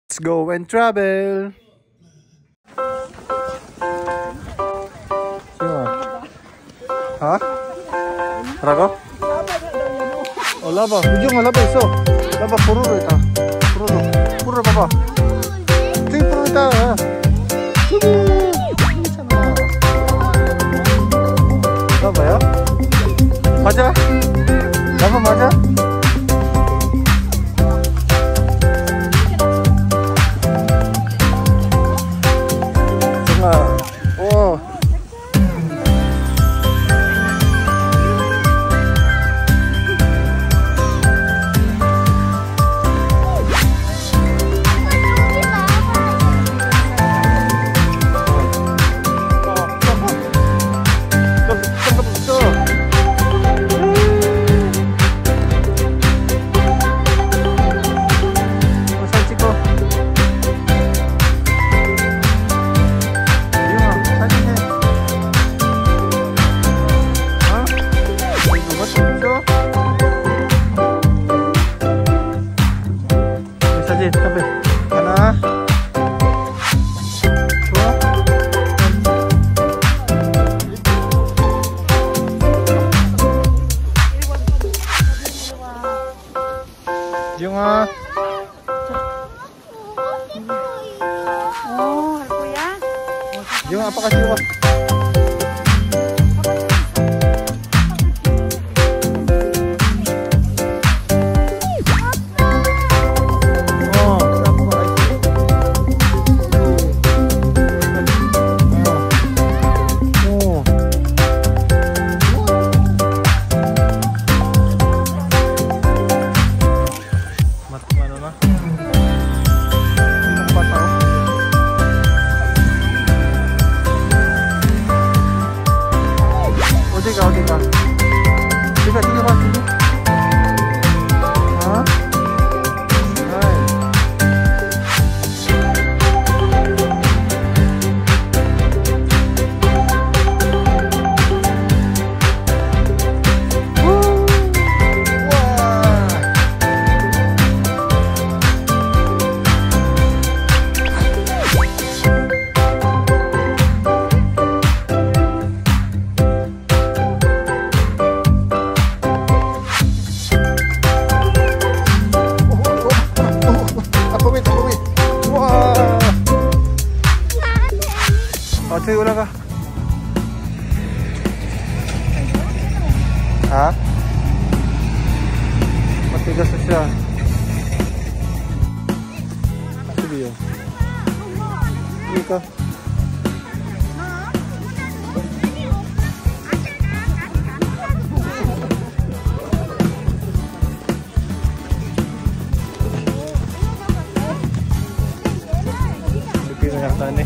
Let's go and travel. 아? 뭐라고? 라바. 유정아 라바 있어. 라바 포로로 있다. 포로로 봐봐. 저기 포로 있다. 괜찮아. 라바야? 맞아? 라바 맞아? 오. 사진 담배 하나 좋아 지영아 할 거야? 지영아 아빠가 찍어봐 어디가 이거 봐 지금 어? 저기 올라가. 아? 어떻게 됐어? 집이요. 그러니까. 느낌이 약간네.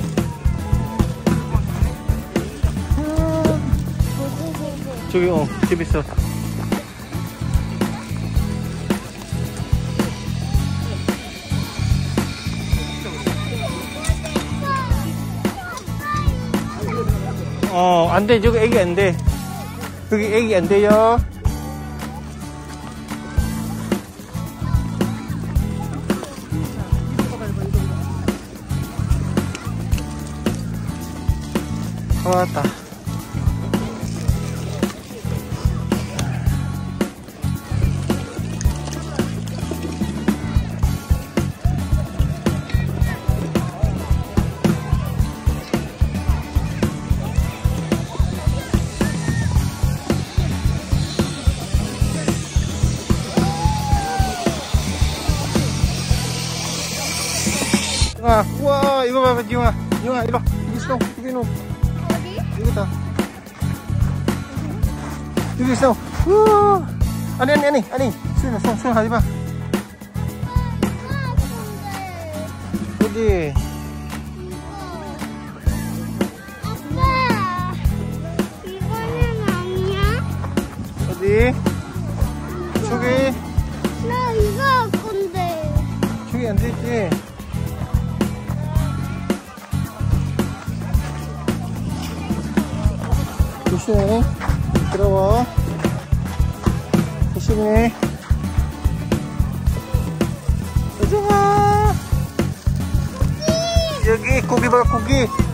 저기 집 있어. 안 돼. 저기 애기 안 돼. 여기 애기 안 돼요. 왔다. 우와 이거 봐봐 지용아 이리 와 여기 있어 여기 놓 어디? 여기다 여기 있어 우와 아니 수연 하지 마 어디 아빠 이거는 아니야? 어디 저기 나 이거 할 건데 저기 안 되지 조심해 들어와 조심해 유정아 여기 고기 봐 고기.